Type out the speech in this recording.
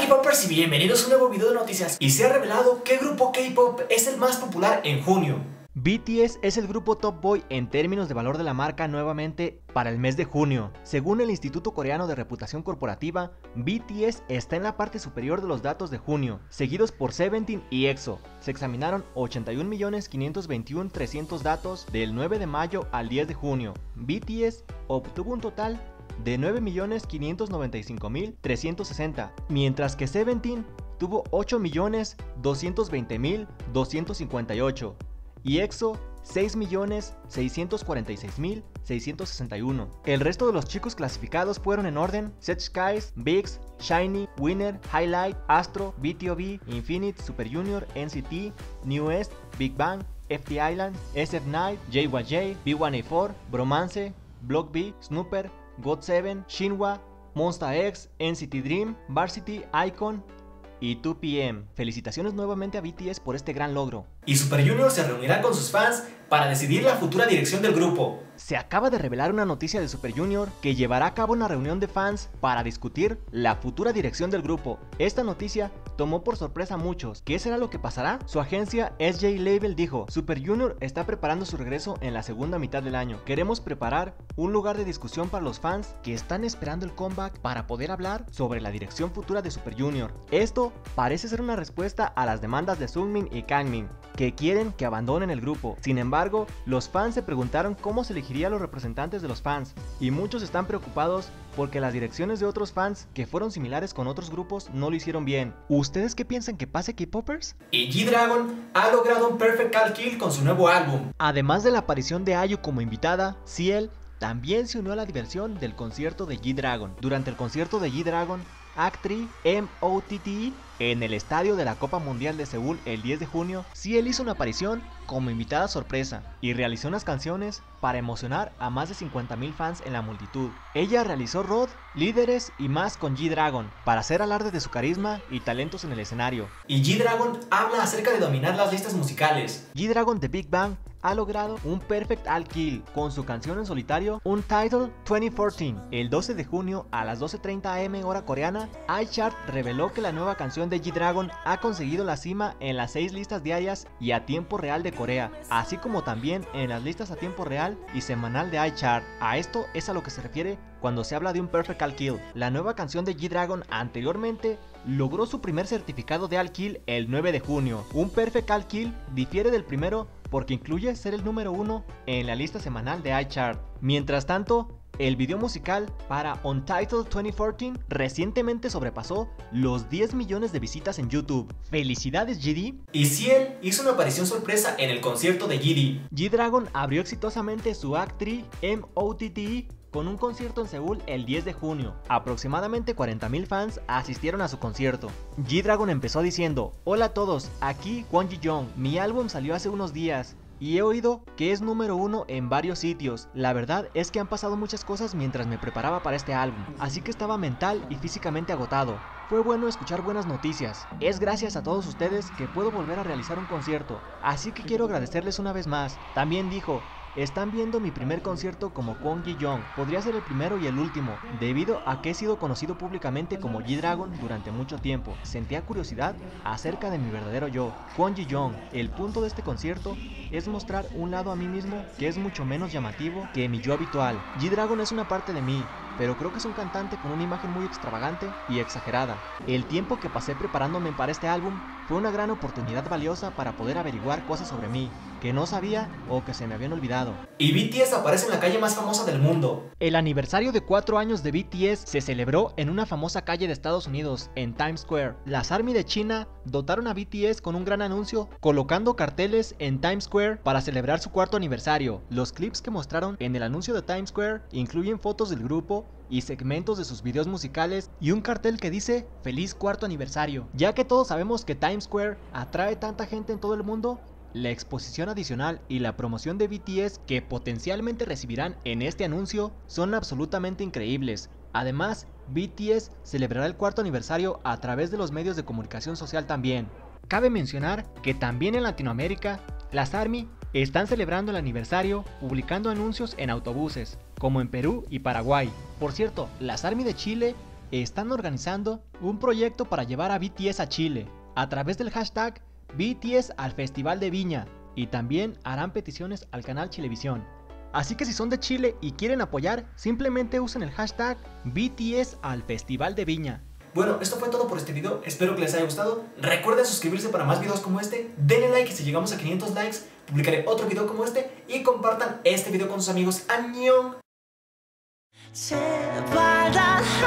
K-Popers y bienvenidos a un nuevo video de noticias. Y se ha revelado qué grupo K-Pop es el más popular en junio. BTS es el grupo top boy en términos de valor de la marca nuevamente para el mes de junio. Según el Instituto Coreano de Reputación Corporativa, BTS está en la parte superior de los datos de junio, seguidos por Seventeen y EXO. Se examinaron 81.521.300 datos del 9 de mayo al 10 de junio. BTS obtuvo un total de 9.595.360, mientras que Seventeen tuvo 8.220.258 y EXO 6.646.661. El resto de los chicos clasificados fueron en orden: Set Skies, VIXX, SHINee, Winner, Highlight, Astro, BTOB, Infinite, Super Junior, NCT, NU'EST, Big Bang, FT Island, SF9, JYJ, B1A4, Bromance, Block B, Snooper, GOT7, Shinhwa, Monsta X, NCT Dream, Varsity, iKON y 2PM. Felicitaciones nuevamente a BTS por este gran logro. Y Super Junior se reunirá con sus fans para decidir la futura dirección del grupo. Se acaba de revelar una noticia de Super Junior que llevará a cabo una reunión de fans para discutir la futura dirección del grupo. Esta noticia tomó por sorpresa a muchos. ¿Qué será lo que pasará? Su agencia SJ Label dijo: Super Junior está preparando su regreso en la segunda mitad del año. Queremos preparar un lugar de discusión para los fans que están esperando el comeback para poder hablar sobre la dirección futura de Super Junior. Esto parece ser una respuesta a las demandas de Seungmin y Kangmin, que quieren que abandonen el grupo. Sin embargo, los fans se preguntaron cómo se elegiría a los representantes de los fans, y muchos están preocupados porque las direcciones de otros fans que fueron similares con otros grupos no lo hicieron bien. ¿Ustedes qué piensan que pase, K-Popers? Y G-Dragon ha logrado un perfect kill con su nuevo álbum. Además de la aparición de IU como invitada, Ciel también se unió a la diversión del concierto de G-Dragon. Durante el concierto de G-Dragon, Act3 MOTTE en el estadio de la Copa Mundial de Seúl el 10 de junio, Ciel hizo una aparición como invitada sorpresa y realizó unas canciones para emocionar a más de 50.000 fans en la multitud. Ella realizó Road, Líderes y más con G-Dragon para hacer alarde de su carisma y talentos en el escenario. Y G-Dragon habla acerca de dominar las listas musicales. G-Dragon de Big Bang ha logrado un perfect kill con su canción en solitario Untitled 2014. El 12 de junio a las 12:30 am hora coreana, iChart reveló que la nueva canción de G-Dragon ha conseguido la cima en las 6 listas diarias y a tiempo real de Corea, así como también en las listas a tiempo real y semanal de iChart. A esto es a lo que se refiere cuando se habla de un perfect kill. La nueva canción de G-Dragon anteriormente logró su primer certificado de kill el 9 de junio. Un perfect kill difiere del primero porque incluye ser el número 1 en la lista semanal de iChart. Mientras tanto, el video musical para Untitled 2014 recientemente sobrepasó los 10 millones de visitas en YouTube. ¡Felicidades, GD! Y Ciel hizo una aparición sorpresa en el concierto de GD. G-Dragon abrió exitosamente su Act3 MOTTE con un concierto en Seúl el 10 de junio. Aproximadamente 40.000 fans asistieron a su concierto. G-Dragon empezó diciendo: hola a todos, aquí Kwon Ji-young. Mi álbum salió hace unos días y he oído que es número 1 en varios sitios. La verdad es que han pasado muchas cosas mientras me preparaba para este álbum, así que estaba mental y físicamente agotado. Fue bueno escuchar buenas noticias. Es gracias a todos ustedes que puedo volver a realizar un concierto, así que quiero agradecerles una vez más. También dijo: están viendo mi primer concierto como Kwon Ji-young. Podría ser el primero y el último, debido a que he sido conocido públicamente como G-Dragon durante mucho tiempo. Sentía curiosidad acerca de mi verdadero yo, Kwon Ji-young. El punto de este concierto es mostrar un lado a mí mismo que es mucho menos llamativo que mi yo habitual. G-Dragon es una parte de mí, pero creo que es un cantante con una imagen muy extravagante y exagerada. El tiempo que pasé preparándome para este álbum fue una gran oportunidad valiosa para poder averiguar cosas sobre mí que no sabía o que se me habían olvidado. Y BTS aparece en la calle más famosa del mundo. El aniversario de 4 años de BTS se celebró en una famosa calle de Estados Unidos, en Times Square. Las ARMY de China dotaron a BTS con un gran anuncio, colocando carteles en Times Square para celebrar su 4º aniversario. Los clips que mostraron en el anuncio de Times Square incluyen fotos del grupo y segmentos de sus videos musicales y un cartel que dice "Feliz 4º aniversario". Ya que todos sabemos que Times Square atrae tanta gente en todo el mundo, la exposición adicional y la promoción de BTS que potencialmente recibirán en este anuncio son absolutamente increíbles. Además, BTS celebrará el 4º aniversario a través de los medios de comunicación social también. Cabe mencionar que también en Latinoamérica, las ARMY están celebrando el aniversario publicando anuncios en autobuses, como en Perú y Paraguay. Por cierto, las ARMY de Chile están organizando un proyecto para llevar a BTS a Chile, a través del hashtag BTS al Festival de Viña, y también harán peticiones al canal Chilevisión. Así que si son de Chile y quieren apoyar, simplemente usen el hashtag BTS al Festival de Viña. Bueno, esto fue todo por este video, espero que les haya gustado. Recuerden suscribirse para más videos como este, denle like y si llegamos a 500 likes, publicaré otro video como este y compartan este video con sus amigos. ¡Annyeong!